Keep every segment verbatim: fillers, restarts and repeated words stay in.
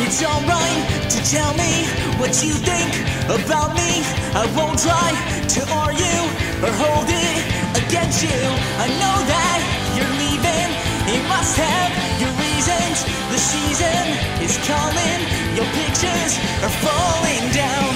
It's alright to tell me what you think about me. I won't try to argue or hold it against you. I know that you're leaving, you must have your reasons. The season is calling, your pictures are falling down.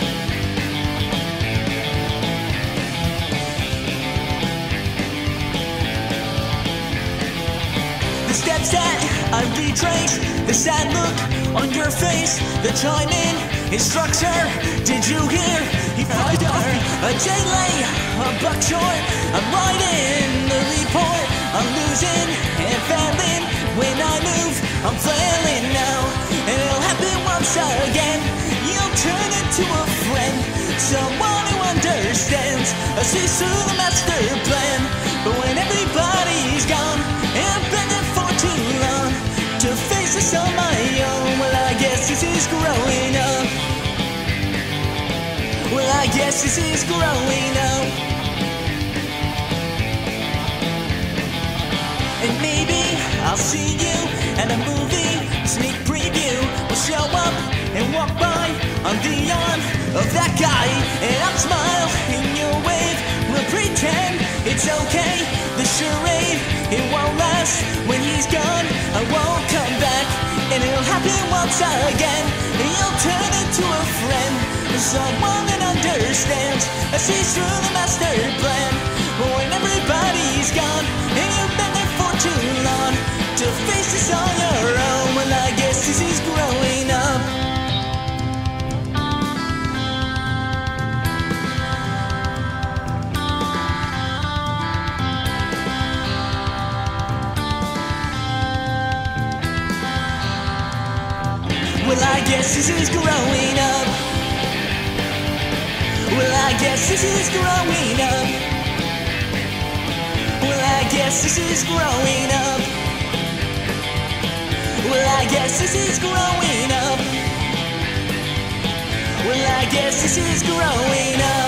The steps that I retrace, the sad look on your face, the timing is structure. Did you hear? He fucked her. A day late, a buck short. I'm writing the report. I'm losing and failing. When I move, I'm flailing now. And it'll happen once again. You'll turn into a friend, someone who understands. I see through the master plan. But when everybody's gone, and I've been there for too long to face this on my own, well, I guess this is growing up. Well, I guess this is growing up. And maybe I'll see you at a movie sneak preview. We'll show up and walk by on the arm of that guy, and I'll smile and you'll wave. We'll pretend it's okay. The charade, it won't last. When he's gone, I won't come back. And it'll happen once again. And you'll turn into a friend, someone that understands. I see through the master plan. But when everybody's gone, and you've been there for too long to face this on your own, well, I guess this is growing up. Well, I guess this is growing up. Well, I guess this is growing up. Well, I guess this is growing up. Well, I guess this is growing up. Well, I guess this is growing up.